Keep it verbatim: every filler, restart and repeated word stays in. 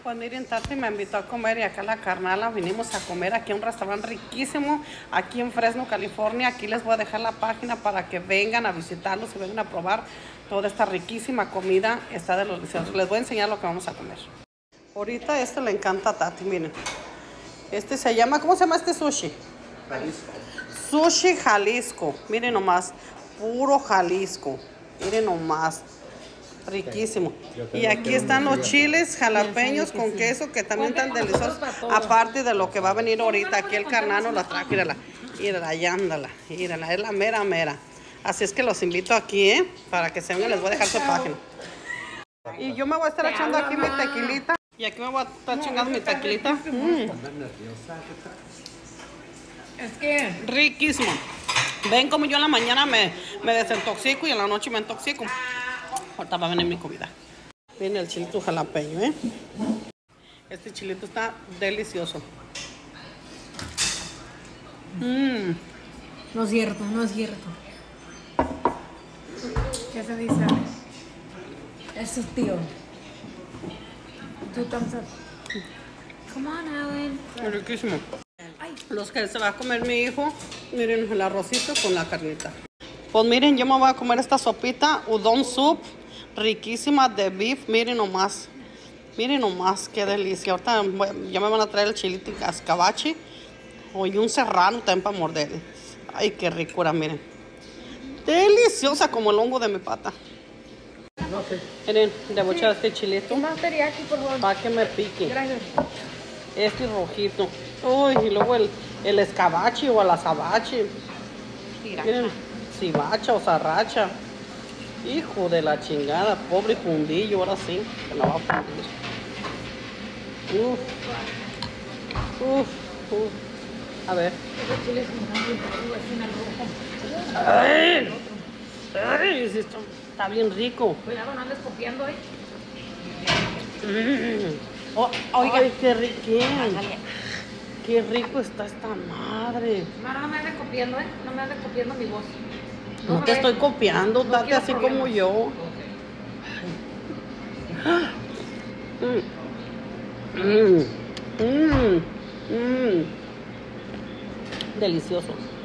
pues miren, Tati me invitó a comer y acá la carnala vinimos a comer aquí a un restaurante riquísimo, aquí en Fresno, California. Aquí les voy a dejar la página para que vengan a visitarlos y vengan a probar toda esta riquísima comida. Está delicioso. Les voy a enseñar lo que vamos a comer. Ahorita este le encanta a Tati, miren. Este se llama, ¿cómo se llama este sushi? Jalisco. Sushi Jalisco. Miren nomás, puro Jalisco. Miren nomás. Riquísimo. Y aquí están los chiles jalapeños con queso que también están deliciosos. Aparte de lo que va a venir ahorita, aquí el carnano la trajo. Mírala, mírala, y ándala, mírala, es la mera mera. Así es que los invito aquí, ¿eh? Para que se vengan, les voy a dejar su página. Y yo me voy a estar echando aquí mi tequilita. Y aquí me voy a estar chingando mi tequilita. Mm. Es que... Riquísimo. Ven como yo en la mañana me, me desintoxico y en la noche me intoxico. Ahorita va a venir mi comida. Viene el chilito jalapeño, ¿eh? Este chilito está delicioso. Mmm. No es cierto, no es cierto. ¿Qué se dice? Eso es tío. Two thumbs up. Come on, Alan. Riquísimo. Los que se va a comer mi hijo, miren el arrocito con la carnita. Pues miren, yo me voy a comer esta sopita, udon soup, riquísima de beef. Miren nomás, miren nomás, qué delicia. Ahorita ya me van a traer el chilito cascabachi y un serrano también para morder. Ay, qué ricura, miren. Deliciosa como el hongo de mi pata. Okay. Miren, le voy a echar este chilito Más teriyaki, por favor. para que me pique. Gracias. Este rojito. Uy, y luego el, el escabachi o el azabachi. Miren, cibacha o zarracha. Hijo de la chingada, pobre fundillo, ahora sí, se me va a fundir. Uf, uf, uf. A ver. Ay, ay, sí está, está bien rico. Cuidado, no andes copiando, ¿eh? Mm. Oh, oiga, ay, qué rico. Qué rico está esta madre. No, no me andes copiando, ¿eh? No me andes copiando mi voz. No, no te estoy copiando, no date así problemas. como yo. Mm. Mm. Mm. Delicioso.